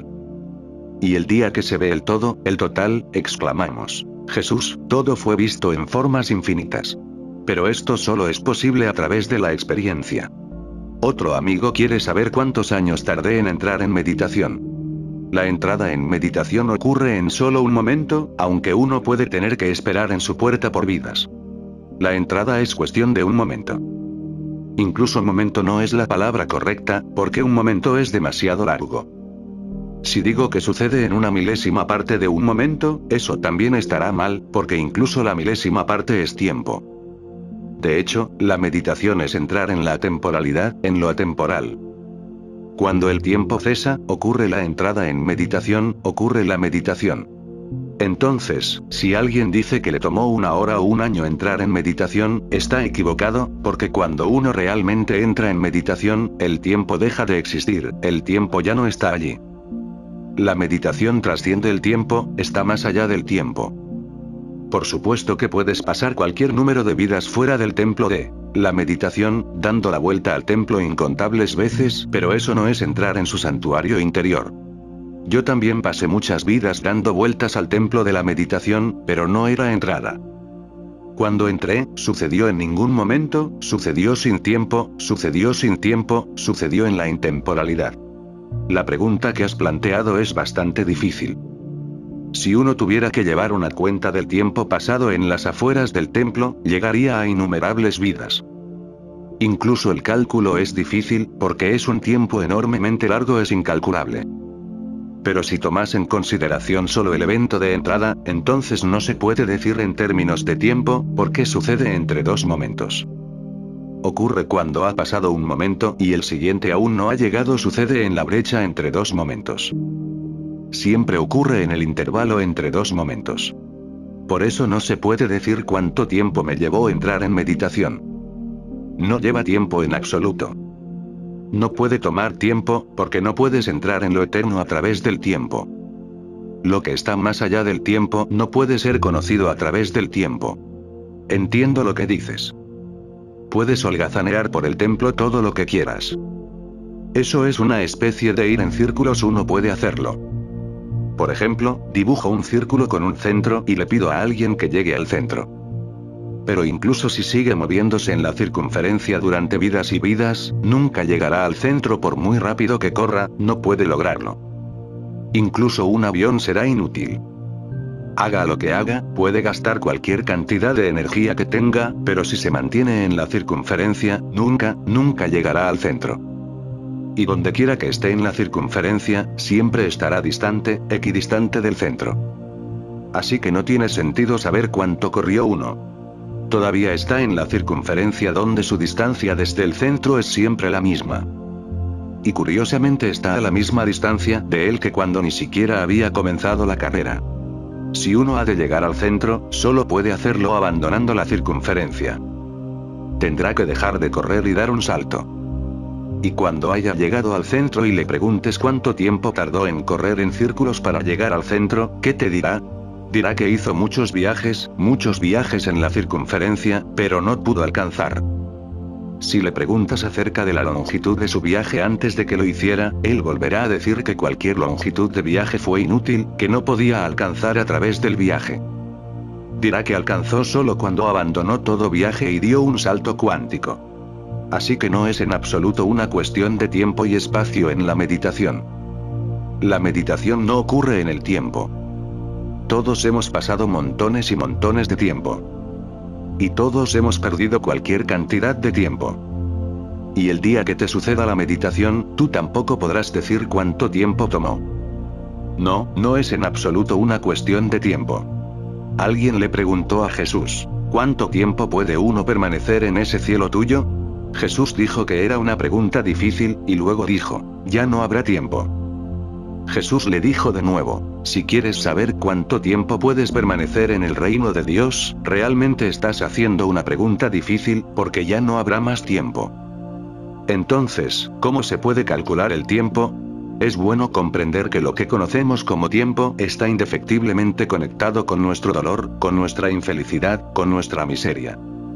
Y el día que se ve el todo, el total, exclamamos: Jesús, todo fue visto en formas infinitas. Pero esto solo es posible a través de la experiencia. Otro amigo quiere saber cuántos años tardé en entrar en meditación. La entrada en meditación ocurre en solo un momento, aunque uno puede tener que esperar en su puerta por vidas. La entrada es cuestión de un momento. Incluso momento no es la palabra correcta, porque un momento es demasiado largo. Si digo que sucede en una milésima parte de un momento, eso también estará mal, porque incluso la milésima parte es tiempo. De hecho, la meditación es entrar en la atemporalidad, en lo atemporal. Cuando el tiempo cesa, ocurre la entrada en meditación, ocurre la meditación. Entonces, si alguien dice que le tomó 1 hora o 1 año entrar en meditación, está equivocado, porque cuando uno realmente entra en meditación, el tiempo deja de existir, el tiempo ya no está allí. La meditación trasciende el tiempo, está más allá del tiempo. Por supuesto que puedes pasar cualquier número de vidas fuera del templo de la meditación, dando la vuelta al templo incontables veces, pero eso no es entrar en su santuario interior. Yo también pasé muchas vidas dando vueltas al templo de la meditación, pero no era entrada. Cuando entré, sucedió en ningún momento, sucedió sin tiempo, sucedió sin tiempo, sucedió en la intemporalidad. La pregunta que has planteado es bastante difícil. Si uno tuviera que llevar una cuenta del tiempo pasado en las afueras del templo, llegaría a innumerables vidas. Incluso el cálculo es difícil, porque es un tiempo enormemente largo, es incalculable. Pero si tomas en consideración solo el evento de entrada, entonces no se puede decir en términos de tiempo, porque sucede entre dos momentos. Ocurre cuando ha pasado un momento y el siguiente aún no ha llegado, sucede en la brecha entre dos momentos. Siempre ocurre en el intervalo entre dos momentos. Por eso no se puede decir cuánto tiempo me llevó entrar en meditación. No lleva tiempo en absoluto. No puede tomar tiempo, porque no puedes entrar en lo eterno a través del tiempo. Lo que está más allá del tiempo no puede ser conocido a través del tiempo. Entiendo lo que dices. Puedes holgazanear por el templo todo lo que quieras. Eso es una especie de ir en círculos, uno puede hacerlo. Por ejemplo, dibujo un círculo con un centro y le pido a alguien que llegue al centro. Pero incluso si sigue moviéndose en la circunferencia durante vidas y vidas, nunca llegará al centro por muy rápido que corra, no puede lograrlo. Incluso un avión será inútil. Haga lo que haga, puede gastar cualquier cantidad de energía que tenga, pero si se mantiene en la circunferencia, nunca llegará al centro. Y donde quiera que esté en la circunferencia, siempre estará distante, equidistante del centro. Así que no tiene sentido saber cuánto corrió uno. Todavía está en la circunferencia donde su distancia desde el centro es siempre la misma. Y curiosamente está a la misma distancia de él que cuando ni siquiera había comenzado la carrera. Si uno ha de llegar al centro, solo puede hacerlo abandonando la circunferencia. Tendrá que dejar de correr y dar un salto. Y cuando haya llegado al centro y le preguntes cuánto tiempo tardó en correr en círculos para llegar al centro, ¿qué te dirá? Dirá que hizo muchos viajes en la circunferencia, pero no pudo alcanzar. Si le preguntas acerca de la longitud de su viaje antes de que lo hiciera, él volverá a decir que cualquier longitud de viaje fue inútil, que no podía alcanzar a través del viaje. Dirá que alcanzó solo cuando abandonó todo viaje y dio un salto cuántico. Así que no es en absoluto una cuestión de tiempo y espacio en la meditación. La meditación no ocurre en el tiempo. Todos hemos pasado montones y montones de tiempo. Y todos hemos perdido cualquier cantidad de tiempo. Y el día que te suceda la meditación, tú tampoco podrás decir cuánto tiempo tomó. No es en absoluto una cuestión de tiempo. Alguien le preguntó a Jesús: ¿cuánto tiempo puede uno permanecer en ese cielo tuyo? Jesús dijo que era una pregunta difícil, y luego dijo: ya no habrá tiempo. Jesús le dijo de nuevo: si quieres saber cuánto tiempo puedes permanecer en el reino de Dios, realmente estás haciendo una pregunta difícil, porque ya no habrá más tiempo. Entonces, ¿cómo se puede calcular el tiempo? Es bueno comprender que lo que conocemos como tiempo está indefectiblemente conectado con nuestro dolor, con nuestra infelicidad, con nuestra miseria.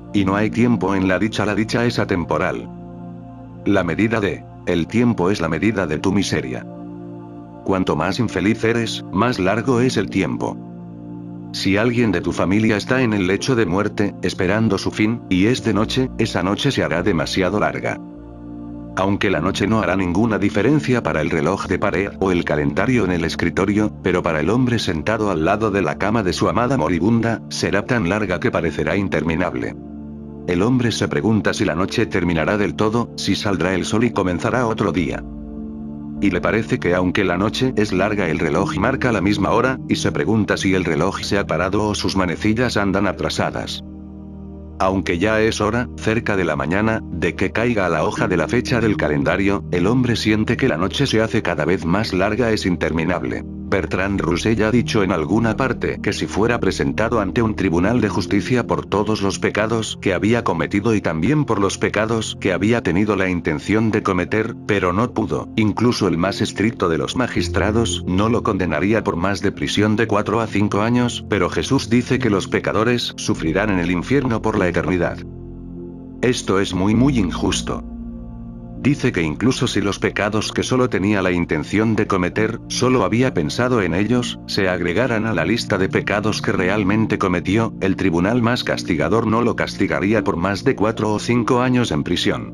Y no hay tiempo en la dicha es atemporal. La medida de el tiempo es la medida de tu miseria. Cuanto más infeliz eres, más largo es el tiempo. Si alguien de tu familia está en el lecho de muerte, esperando su fin, y es de noche, esa noche se hará demasiado larga. Aunque la noche no hará ninguna diferencia para el reloj de pared o el calendario en el escritorio, pero para el hombre sentado al lado de la cama de su amada moribunda, será tan larga que parecerá interminable. El hombre se pregunta si la noche terminará del todo, si saldrá el sol y comenzará otro día. Y le parece que aunque la noche es larga el reloj marca la misma hora, y se pregunta si el reloj se ha parado o sus manecillas andan atrasadas. Aunque ya es hora, cerca de la mañana, de que caiga a la hoja de la fecha del calendario, el hombre siente que la noche se hace cada vez más larga, es interminable. Bertrand Russell ha dicho en alguna parte que si fuera presentado ante un tribunal de justicia por todos los pecados que había cometido y también por los pecados que había tenido la intención de cometer, pero no pudo, incluso el más estricto de los magistrados no lo condenaría por más de prisión de 4 a 5 años, pero Jesús dice que los pecadores sufrirán en el infierno por la eternidad. Esto es muy injusto. Dice que incluso si los pecados que solo tenía la intención de cometer, solo había pensado en ellos, se agregaran a la lista de pecados que realmente cometió, el tribunal más castigador no lo castigaría por más de 4 o 5 años en prisión.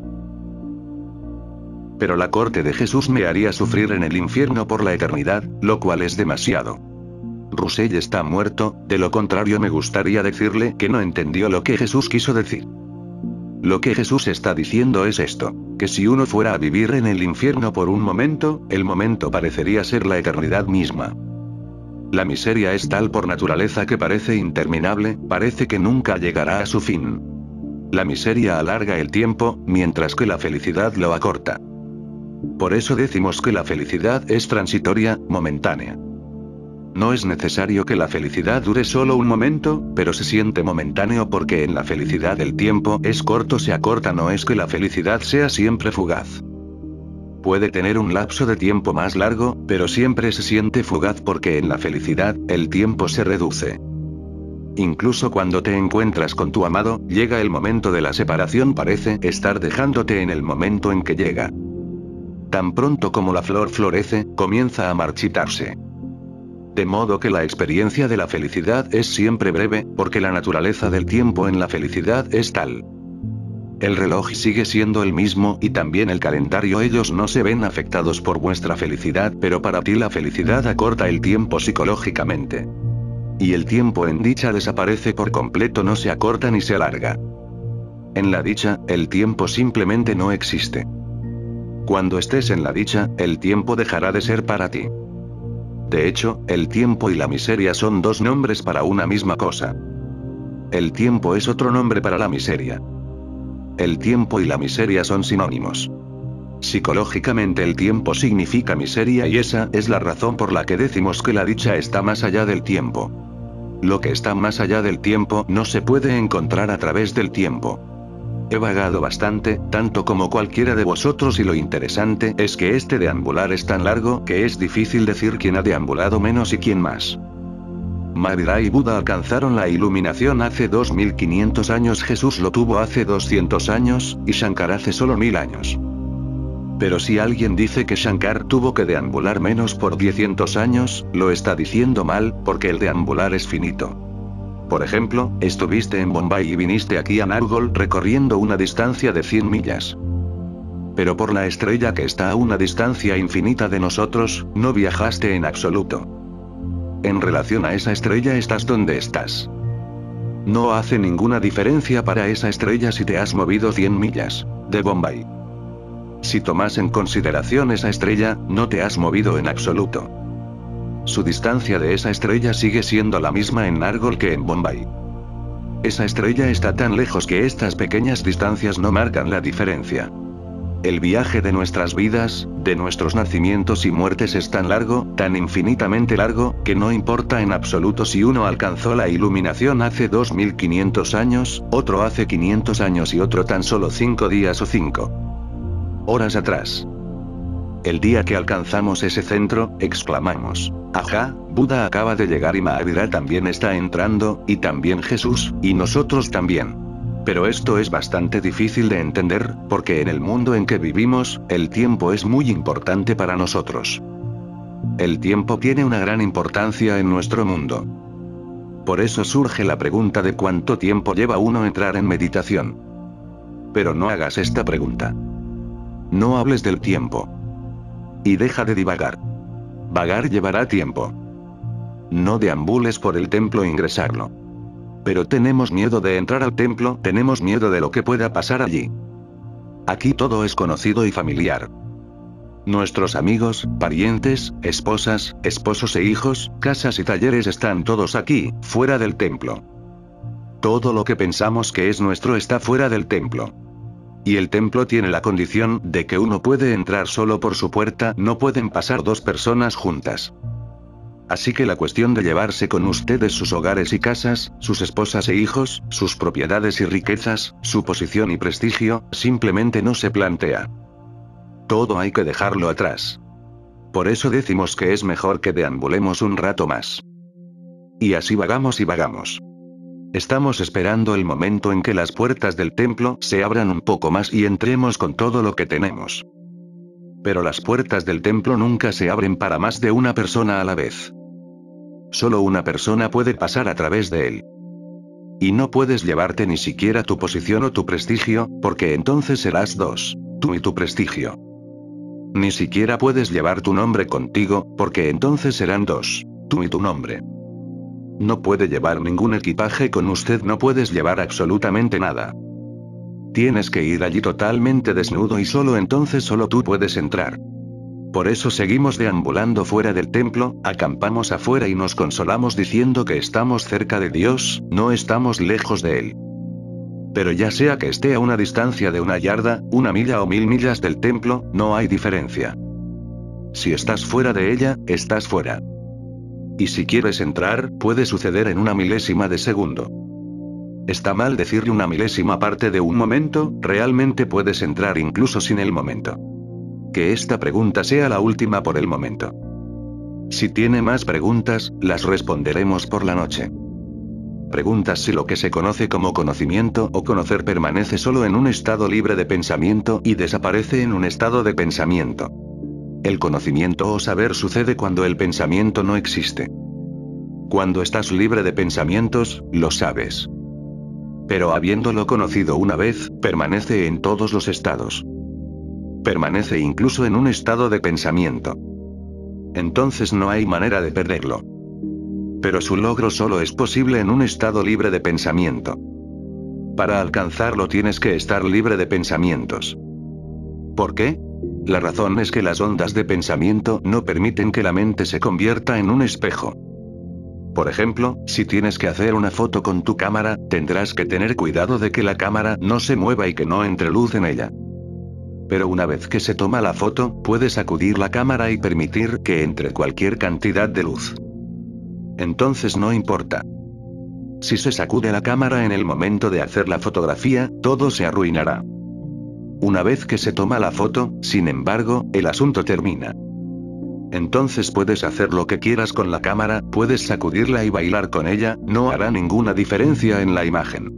Pero la corte de Jesús me haría sufrir en el infierno por la eternidad, lo cual es demasiado. Russell está muerto, de lo contrario me gustaría decirle que no entendió lo que Jesús quiso decir. Lo que Jesús está diciendo es esto, que si uno fuera a vivir en el infierno por un momento, el momento parecería ser la eternidad misma. La miseria es tal por naturaleza que parece interminable, parece que nunca llegará a su fin. La miseria alarga el tiempo, mientras que la felicidad lo acorta. Por eso decimos que la felicidad es transitoria, momentánea. No es necesario que la felicidad dure solo un momento, pero se siente momentáneo porque en la felicidad el tiempo es corto, se acorta, no es que la felicidad sea siempre fugaz. Puede tener un lapso de tiempo más largo, pero siempre se siente fugaz porque en la felicidad, el tiempo se reduce. Incluso cuando te encuentras con tu amado, llega el momento de la separación, parece estar dejándote en el momento en que llega. Tan pronto como la flor florece, comienza a marchitarse. De modo que la experiencia de la felicidad es siempre breve, porque la naturaleza del tiempo en la felicidad es tal. El reloj sigue siendo el mismo y también el calendario, ellos no se ven afectados por vuestra felicidad, pero para ti la felicidad acorta el tiempo psicológicamente. Y el tiempo en dicha desaparece por completo, no se acorta ni se alarga. En la dicha, el tiempo simplemente no existe. Cuando estés en la dicha, el tiempo dejará de ser para ti. De hecho, el tiempo y la miseria son dos nombres para una misma cosa. El tiempo es otro nombre para la miseria. El tiempo y la miseria son sinónimos. Psicológicamente el tiempo significa miseria y esa es la razón por la que decimos que la dicha está más allá del tiempo. Lo que está más allá del tiempo no se puede encontrar a través del tiempo. He vagado bastante, tanto como cualquiera de vosotros, y lo interesante es que este deambular es tan largo que es difícil decir quién ha deambulado menos y quién más. Mahavira y Buda alcanzaron la iluminación hace 2500 años, Jesús lo tuvo hace 200 años, y Shankar hace solo 1000 años. Pero si alguien dice que Shankar tuvo que deambular menos por 100 años, lo está diciendo mal, porque el deambular es finito. Por ejemplo, estuviste en Bombay y viniste aquí a Nargol recorriendo una distancia de 100 millas. Pero por la estrella que está a una distancia infinita de nosotros, no viajaste en absoluto. En relación a esa estrella estás donde estás. No hace ninguna diferencia para esa estrella si te has movido 100 millas de Bombay. Si tomas en consideración esa estrella, no te has movido en absoluto. Su distancia de esa estrella sigue siendo la misma en Nargol que en Bombay. Esa estrella está tan lejos que estas pequeñas distancias no marcan la diferencia. El viaje de nuestras vidas, de nuestros nacimientos y muertes es tan largo, tan infinitamente largo, que no importa en absoluto si uno alcanzó la iluminación hace 2500 años, otro hace 500 años y otro tan solo 5 días o 5 horas atrás. El día que alcanzamos ese centro, exclamamos: «Ajá, Buda acaba de llegar y Mahavira también está entrando, y también Jesús, y nosotros también». Pero esto es bastante difícil de entender, porque en el mundo en que vivimos, el tiempo es muy importante para nosotros. El tiempo tiene una gran importancia en nuestro mundo. Por eso surge la pregunta de cuánto tiempo lleva uno entrar en meditación. Pero no hagas esta pregunta. No hables del tiempo. Y deja de divagar. Vagar llevará tiempo. No deambules por el templo e ingresarlo. Pero tenemos miedo de entrar al templo, tenemos miedo de lo que pueda pasar allí. Aquí todo es conocido y familiar. Nuestros amigos, parientes, esposas, esposos e hijos, casas y talleres están todos aquí, fuera del templo. Todo lo que pensamos que es nuestro está fuera del templo. Y el templo tiene la condición de que uno puede entrar solo por su puerta, no pueden pasar dos personas juntas. Así que la cuestión de llevarse con ustedes sus hogares y casas, sus esposas e hijos, sus propiedades y riquezas, su posición y prestigio, simplemente no se plantea. Todo hay que dejarlo atrás. Por eso decimos que es mejor que deambulemos un rato más. Y así vagamos y vagamos. Estamos esperando el momento en que las puertas del templo se abran un poco más y entremos con todo lo que tenemos. Pero las puertas del templo nunca se abren para más de una persona a la vez. Solo una persona puede pasar a través de él. Y no puedes llevarte ni siquiera tu posición o tu prestigio, porque entonces serás dos, tú y tu prestigio. Ni siquiera puedes llevar tu nombre contigo, porque entonces serán dos, tú y tu nombre. No puede llevar ningún equipaje con usted, no puedes llevar absolutamente nada. Tienes que ir allí totalmente desnudo y solo entonces solo tú puedes entrar. Por eso seguimos deambulando fuera del templo, acampamos afuera y nos consolamos diciendo que estamos cerca de Dios, no estamos lejos de Él. Pero ya sea que esté a una distancia de 1 yarda, 1 milla o 1000 millas del templo, no hay diferencia. Si estás fuera de ella, estás fuera. Y si quieres entrar, puede suceder en 1 milésima de segundo. Está mal decirle 1 milésima parte de un momento, realmente puedes entrar incluso sin el momento. Que esta pregunta sea la última por el momento. Si tiene más preguntas, las responderemos por la noche. Preguntas si lo que se conoce como conocimiento o conocer permanece solo en un estado libre de pensamiento y desaparece en un estado de pensamiento. El conocimiento o saber sucede cuando el pensamiento no existe. Cuando estás libre de pensamientos, lo sabes. Pero habiéndolo conocido una vez, permanece en todos los estados. Permanece incluso en un estado de pensamiento. Entonces no hay manera de perderlo. Pero su logro solo es posible en un estado libre de pensamiento. Para alcanzarlo tienes que estar libre de pensamientos. ¿Por qué? La razón es que las ondas de pensamiento no permiten que la mente se convierta en un espejo. Por ejemplo, si tienes que hacer una foto con tu cámara, tendrás que tener cuidado de que la cámara no se mueva y que no entre luz en ella. Pero una vez que se toma la foto, puedes sacudir la cámara y permitir que entre cualquier cantidad de luz. Entonces no importa. Si se sacude la cámara en el momento de hacer la fotografía, todo se arruinará. Una vez que se toma la foto, sin embargo, el asunto termina. Entonces puedes hacer lo que quieras con la cámara, puedes sacudirla y bailar con ella, no hará ninguna diferencia en la imagen.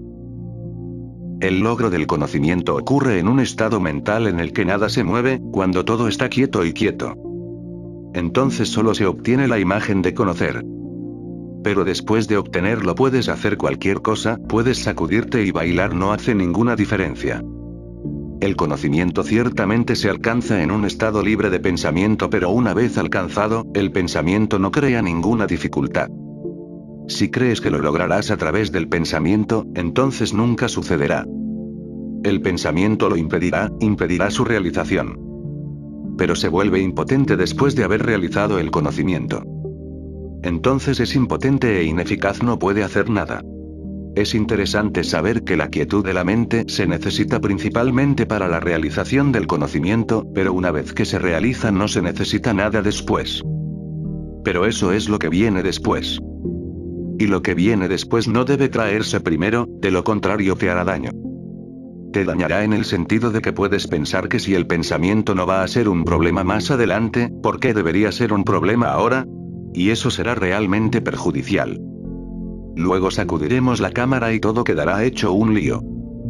El logro del conocimiento ocurre en un estado mental en el que nada se mueve, cuando todo está quieto y quieto. Entonces solo se obtiene la imagen de conocer. Pero después de obtenerlo puedes hacer cualquier cosa, puedes sacudirte y bailar, no hace ninguna diferencia. El conocimiento ciertamente se alcanza en un estado libre de pensamiento, pero una vez alcanzado, el pensamiento no crea ninguna dificultad. Si crees que lo lograrás a través del pensamiento, entonces nunca sucederá. El pensamiento lo impedirá su realización. Pero se vuelve impotente después de haber realizado el conocimiento. Entonces es impotente e ineficaz, no puede hacer nada. Es interesante saber que la quietud de la mente se necesita principalmente para la realización del conocimiento, pero una vez que se realiza no se necesita nada después. Pero eso es lo que viene después. Y lo que viene después no debe traerse primero, de lo contrario te hará daño. Te dañará en el sentido de que puedes pensar que si el pensamiento no va a ser un problema más adelante, ¿por qué debería ser un problema ahora? Y eso será realmente perjudicial. Luego sacudiremos la cámara y todo quedará hecho un lío.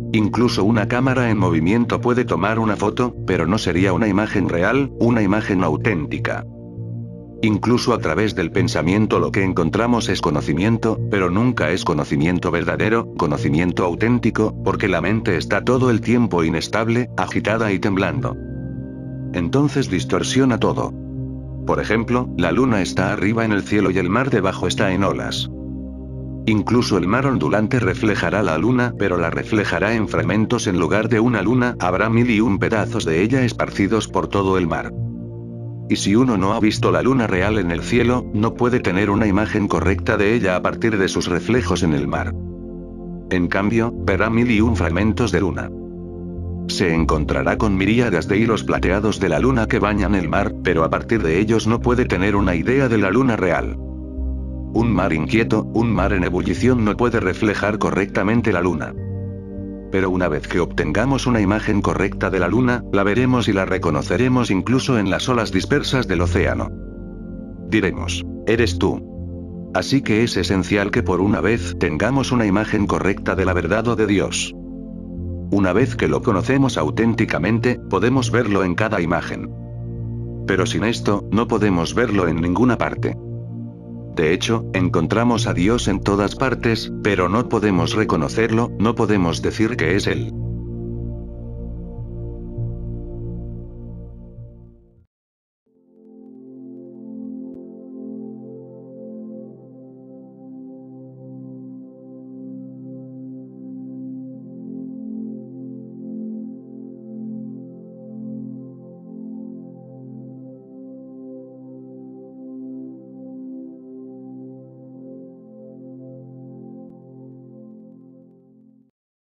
Incluso una cámara en movimiento puede tomar una foto, pero no sería una imagen real, una imagen auténtica. Incluso a través del pensamiento lo que encontramos es conocimiento, pero nunca es conocimiento verdadero, conocimiento auténtico, porque la mente está todo el tiempo inestable, agitada y temblando. Entonces distorsiona todo. Por ejemplo, la luna está arriba en el cielo y el mar debajo está en olas. Incluso el mar ondulante reflejará la luna, pero la reflejará en fragmentos en lugar de una luna, habrá 1001 pedazos de ella esparcidos por todo el mar. Y si uno no ha visto la luna real en el cielo, no puede tener una imagen correcta de ella a partir de sus reflejos en el mar. En cambio, verá 1001 fragmentos de luna. Se encontrará con miríadas de hilos plateados de la luna que bañan el mar, pero a partir de ellos no puede tener una idea de la luna real. Un mar inquieto, un mar en ebullición no puede reflejar correctamente la luna. Pero una vez que obtengamos una imagen correcta de la luna, la veremos y la reconoceremos incluso en las olas dispersas del océano. Diremos, eres tú. Así que es esencial que por una vez tengamos una imagen correcta de la verdad o de Dios. Una vez que lo conocemos auténticamente, podemos verlo en cada imagen. Pero sin esto, no podemos verlo en ninguna parte. De hecho, encontramos a Dios en todas partes, pero no podemos reconocerlo, no podemos decir que es Él.